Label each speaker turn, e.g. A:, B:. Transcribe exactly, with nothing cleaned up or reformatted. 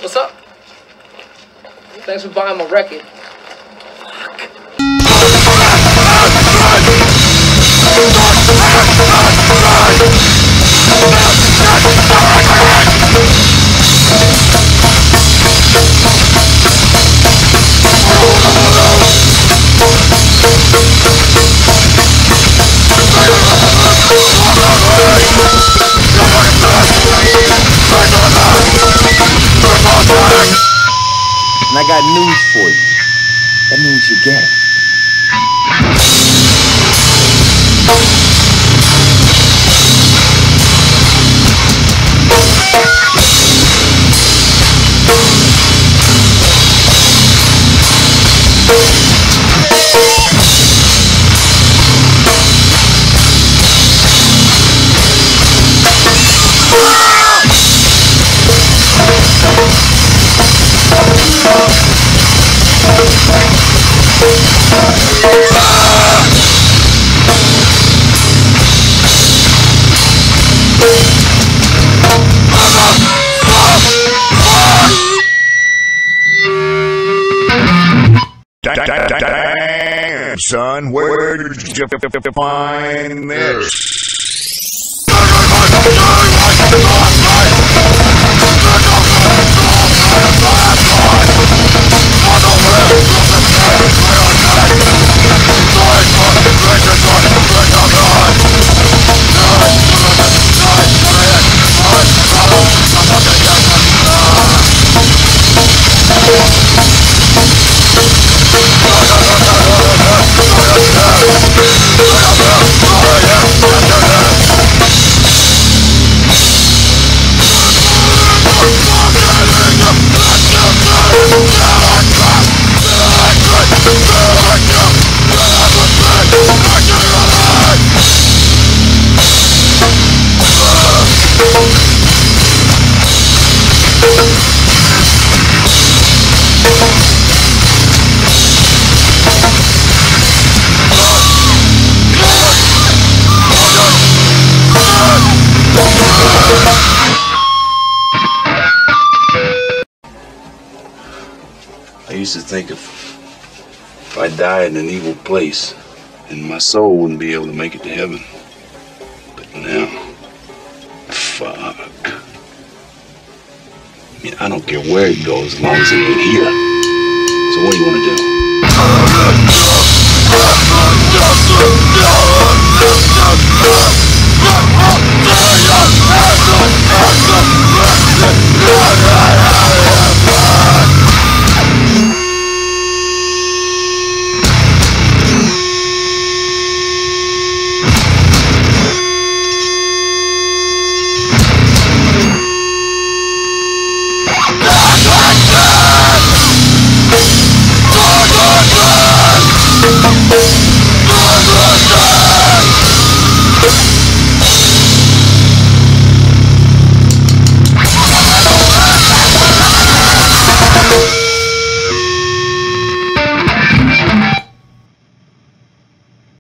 A: What's up? Thanks for buying my record.
B: And I got news for you. That means you're gay.
C: Damn, son, where did you find this?
D: I used to think if, if I died in an evil place, and my soul wouldn't be able to make it to heaven. But now, fuck. I mean, I don't care where it goes as long as it ain't here. So what do you want to do?
E: We'll be right back.